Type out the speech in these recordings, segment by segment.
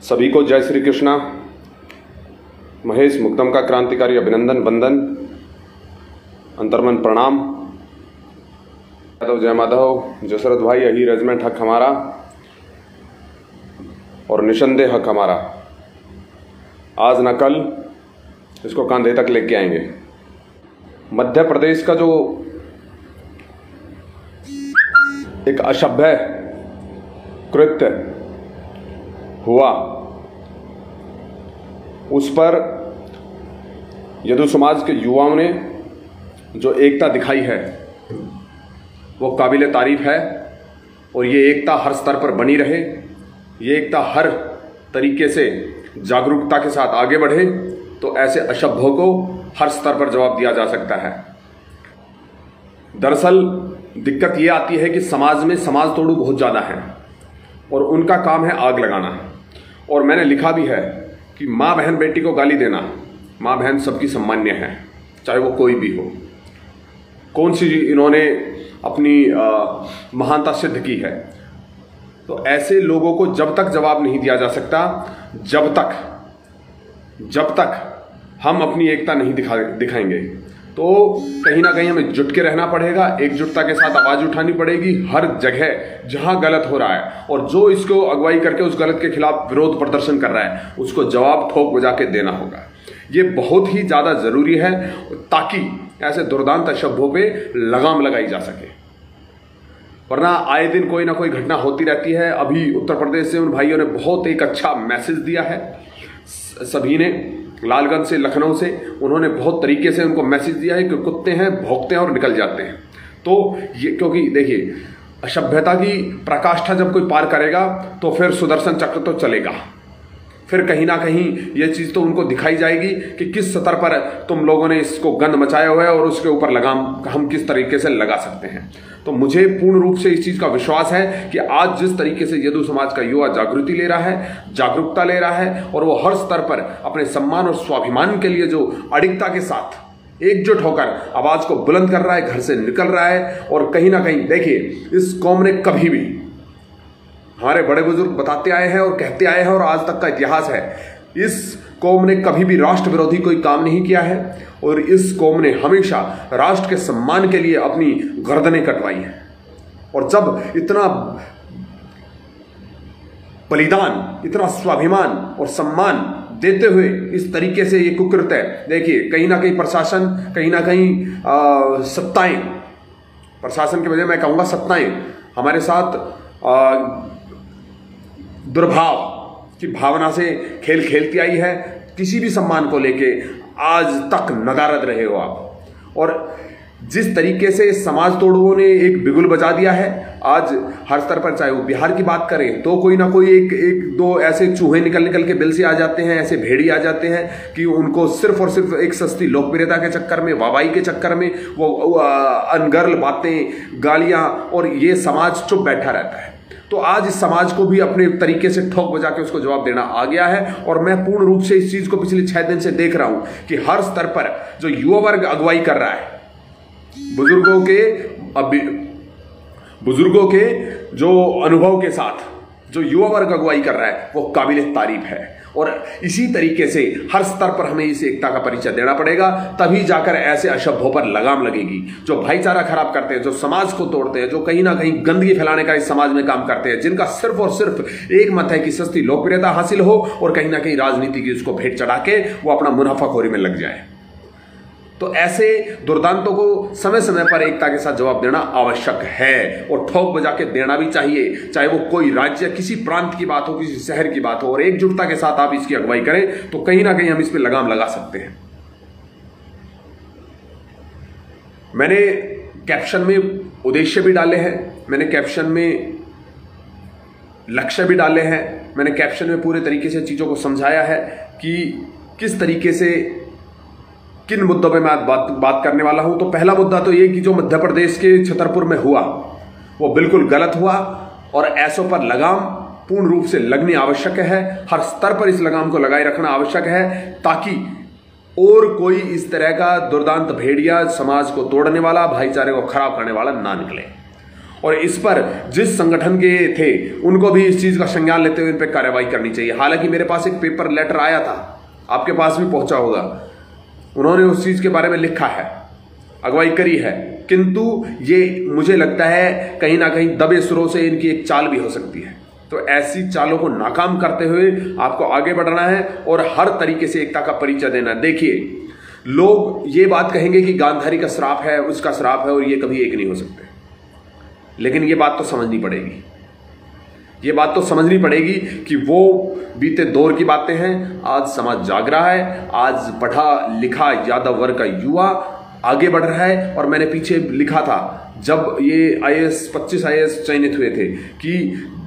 सभी को जय श्री कृष्णा। महेश मुक्तम का क्रांतिकारी अभिनंदन वंदन, अंतर्मन प्रणाम। यादव जय माधव, जसरत भाई, यही रेजिमेंट हक हमारा और निसंदेह हक हमारा। आज न कल इसको कंधे तक लेके आएंगे। मध्य प्रदेश का जो एक असभ्य कृत्य हुआ, उस पर यदु समाज के युवाओं ने जो एकता दिखाई है वो काबिले तारीफ है। और ये एकता हर स्तर पर बनी रहे, ये एकता हर तरीके से जागरूकता के साथ आगे बढ़े, तो ऐसे असभ्यों को हर स्तर पर जवाब दिया जा सकता है। दरअसल दिक्कत ये आती है कि समाज में समाज तोड़ू बहुत ज़्यादा है और उनका काम है आग लगाना। और मैंने लिखा भी है कि माँ बहन बेटी को गाली देना, माँ बहन सबकी सम्मान्य है, चाहे वो कोई भी हो। कौन सी इन्होंने अपनी महानता सिद्ध की है। तो ऐसे लोगों को जब तक जवाब नहीं दिया जा सकता, जब तक हम अपनी एकता नहीं दिखाएंगे, तो कहीं ना कहीं हमें जुट के रहना पड़ेगा। एकजुटता के साथ आवाज़ उठानी पड़ेगी हर जगह जहां गलत हो रहा है, और जो इसको अगुवाई करके उस गलत के खिलाफ विरोध प्रदर्शन कर रहा है उसको जवाब ठोक बजा के देना होगा। ये बहुत ही ज़्यादा ज़रूरी है ताकि ऐसे दुर्दांत असभ्यों पे लगाम लगाई जा सके। वरना आए दिन कोई ना कोई घटना होती रहती है। अभी उत्तर प्रदेश से उन भाइयों ने बहुत एक अच्छा मैसेज दिया है, सभी ने, लालगंज से, लखनऊ से, उन्होंने बहुत तरीके से उनको मैसेज दिया है कि कुत्ते हैं, भौंकते हैं और निकल जाते हैं। तो ये, क्योंकि देखिए, असभ्यता की प्रकाष्ठा जब कोई पार करेगा तो फिर सुदर्शन चक्र तो चलेगा। फिर कहीं ना कहीं ये चीज़ तो उनको दिखाई जाएगी कि किस स्तर पर तुम लोगों ने इसको गंद मचाया हुआ है और उसके ऊपर लगाम हम किस तरीके से लगा सकते हैं। तो मुझे पूर्ण रूप से इस चीज़ का विश्वास है कि आज जिस तरीके से यदु समाज का युवा जागृति ले रहा है, जागरूकता ले रहा है, और वो हर स्तर पर अपने सम्मान और स्वाभिमान के लिए जो अडिगता के साथ एकजुट होकर आवाज़ को बुलंद कर रहा है, घर से निकल रहा है। और कहीं ना कहीं देखिए, इस कौम ने कभी भी, हमारे बड़े बुजुर्ग बताते आए हैं और कहते आए हैं और आज तक का इतिहास है, इस कौम ने कभी भी राष्ट्र विरोधी कोई काम नहीं किया है। और इस कौम ने हमेशा राष्ट्र के सम्मान के लिए अपनी गर्दनें कटवाई हैं। और जब इतना बलिदान, इतना स्वाभिमान और सम्मान देते हुए इस तरीके से ये कुकृत्य, देखिए कहीं ना कहीं प्रशासन, कहीं ना कहीं सत्ताएं, प्रशासन के बजाय मैं कहूँगा सत्ताएं हमारे साथ दुर्भाव की भावना से खेल खेलती आई है। किसी भी सम्मान को लेके आज तक नदारद रहे हो आप। और जिस तरीके से समाज तोड़ुओं ने एक बिगुल बजा दिया है, आज हर स्तर पर, चाहे वो बिहार की बात करें तो कोई ना कोई एक दो ऐसे चूहे निकल के बिल से आ जाते हैं, ऐसे भेड़ी आ जाते हैं कि उनको सिर्फ और सिर्फ एक सस्ती लोकप्रियता के चक्कर में, वाहवाही के चक्कर में वो अनगर्ल बातें, गालियां, और ये समाज चुप बैठा रहता है। तो आज इस समाज को भी अपने तरीके से ठोक बजा के उसको जवाब देना आ गया है। और मैं पूर्ण रूप से इस चीज को पिछले 6 दिन से देख रहा हूं कि हर स्तर पर जो युवा वर्ग अगुवाई कर रहा है, बुजुर्गों के जो अनुभव के साथ जो युवा वर्ग अगुवाई कर रहा है वो काबिले तारीफ है। और इसी तरीके से हर स्तर पर हमें इस एकता का परिचय देना पड़ेगा, तभी जाकर ऐसे असभ्यों पर लगाम लगेगी जो भाईचारा खराब करते हैं, जो समाज को तोड़ते हैं, जो कहीं ना कहीं गंदगी फैलाने का इस समाज में काम करते हैं, जिनका सिर्फ और सिर्फ एक मत है कि सस्ती लोकप्रियता हासिल हो और कहीं ना कहीं राजनीति की उसको भेंट चढ़ा के वो अपना मुनाफाखोरी में लग जाए। तो ऐसे दुर्दांतों को समय समय पर एकता के साथ जवाब देना आवश्यक है और ठोक बजा के देना भी चाहिए, चाहे वो कोई राज्य, किसी प्रांत की बात हो, किसी शहर की बात हो। और एकजुटता के साथ आप इसकी अगुवाई करें तो कहीं ना कहीं हम इस पर लगाम लगा सकते हैं। मैंने कैप्शन में उद्देश्य भी डाले हैं, मैंने कैप्शन में लक्ष्य भी डाले हैं, मैंने कैप्शन में पूरे तरीके से चीज़ों को समझाया है कि किस तरीके से, किन मुद्दों पे मैं आज बात करने वाला हूं। तो पहला मुद्दा तो ये कि जो मध्य प्रदेश के छतरपुर में हुआ वो बिल्कुल गलत हुआ और ऐसों पर लगाम पूर्ण रूप से लगनी आवश्यक है। हर स्तर पर इस लगाम को लगाए रखना आवश्यक है ताकि और कोई इस तरह का दुर्दांत भेड़िया समाज को तोड़ने वाला, भाईचारे को खराब करने वाला ना निकले। और इस पर जिस संगठन के थे उनको भी इस चीज का संज्ञान लेते हुए इन पर कार्रवाई करनी चाहिए। हालांकि मेरे पास एक पेपर लेटर आया था, आपके पास भी पहुंचा होगा, उन्होंने उस चीज के बारे में लिखा है, अगुवाई करी है, किंतु ये मुझे लगता है कहीं ना कहीं दबे सुरों से इनकी एक चाल भी हो सकती है। तो ऐसी चालों को नाकाम करते हुए आपको आगे बढ़ना है और हर तरीके से एकता का परिचय देना है। देखिए, लोग ये बात कहेंगे कि गांधारी का श्राप है, उसका श्राप है और ये कभी एक नहीं हो सकते, लेकिन ये बात तो समझनी पड़ेगी, ये बात तो समझनी पड़ेगी कि वो बीते दौर की बातें हैं। आज समाज जाग रहा है, आज पढ़ा लिखा यादव वर्ग का युवा आगे बढ़ रहा है। और मैंने पीछे लिखा था जब ये आईएएस 25 आईएएस चयनित हुए थे कि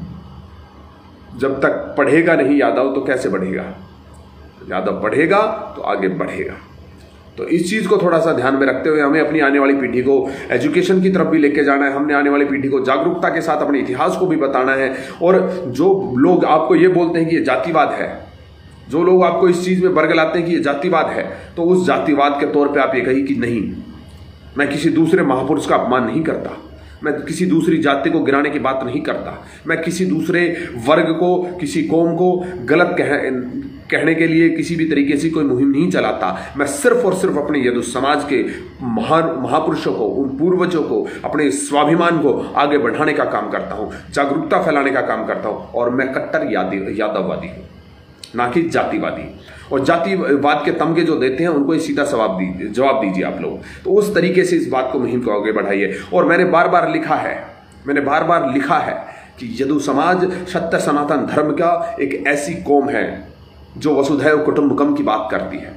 जब तक पढ़ेगा नहीं यादव तो कैसे बढ़ेगा, यादव पढ़ेगा तो आगे बढ़ेगा। तो इस चीज को थोड़ा सा ध्यान में रखते हुए हमें अपनी आने वाली पीढ़ी को एजुकेशन की तरफ भी लेके जाना है। हमने आने वाली पीढ़ी को जागरूकता के साथ अपने इतिहास को भी बताना है। और जो लोग आपको ये बोलते हैं कि ये जातिवाद है, जो लोग आपको इस चीज में वर्गलाते हैं कि ये जातिवाद है, तो उस जातिवाद के तौर पे आप ये कहिए कि नहीं, मैं किसी दूसरे महापुरुष का अपमान नहीं करता, मैं किसी दूसरी जाति को गिराने की बात नहीं करता, मैं किसी दूसरे वर्ग को, किसी कौम को गलत कहने के लिए किसी भी तरीके से कोई मुहिम नहीं चलाता। मैं सिर्फ और सिर्फ अपने यदु समाज के महापुरुषों को, उन पूर्वजों को, अपने स्वाभिमान को आगे बढ़ाने का काम करता हूं, जागरूकता फैलाने का काम करता हूं। और मैं कट्टर यादववादी हूं, ना कि जातिवादी। और जातिवाद के तमगे जो देते हैं उनको सीधा जवाब दीजिए आप लोग। तो उस तरीके से इस बात को मुहिम को आगे बढ़ाइए। और मैंने बार बार लिखा है कि यदु समाज सत्य सनातन धर्म का एक ऐसी कौम है जो वसुधैव कुटुंबकम की बात करती है।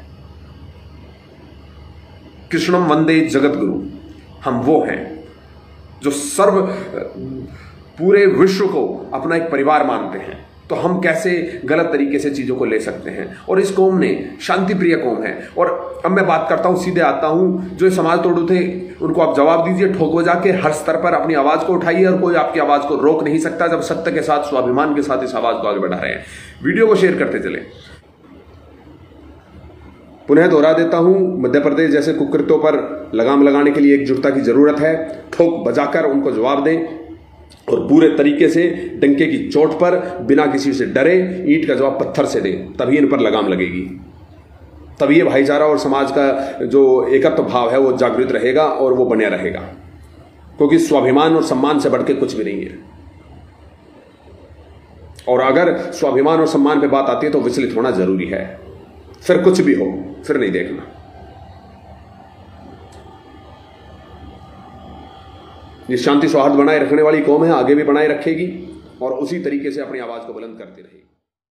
कृष्णम वंदे जगत गुरु, हम वो हैं जो पूरे विश्व को अपना एक परिवार मानते हैं। तो हम कैसे गलत तरीके से चीजों को ले सकते हैं। और इस कौम ने शांति प्रिय कौम है। और अब मैं बात करता हूं, सीधे आता हूं, जो समाज तोड़ू थे उनको आप जवाब दीजिए, ठोक बजा के हर स्तर पर अपनी आवाज को उठाइए। और कोई आपकी आवाज को रोक नहीं सकता जब सत्य के साथ, स्वाभिमान के साथ इस आवाज को आगे बढ़ा रहे हैं। वीडियो को शेयर करते चले। पुनः दोहरा देता हूं, मध्य प्रदेश जैसे कुकृत्यों पर लगाम लगाने के लिए एकजुटता की जरूरत है। ठोक बजाकर उनको जवाब दें और पूरे तरीके से डंके की चोट पर बिना किसी से डरे ईंट का जवाब पत्थर से दें, तभी इन पर लगाम लगेगी। तभी ये भाईचारा और समाज का जो एकत्व भाव है वो जागृत रहेगा और वो बने रहेगा। क्योंकि स्वाभिमान और सम्मान से बढ़ के कुछ भी नहीं है। और अगर स्वाभिमान और सम्मान पे बात आती है तो विचलित होना जरूरी है। फिर कुछ भी हो, फिर नहीं देखना। ये शांति सौहार्द बनाए रखने वाली कौम है, आगे भी बनाए रखेगी और उसी तरीके से अपनी आवाज को बुलंद करती रहेगी।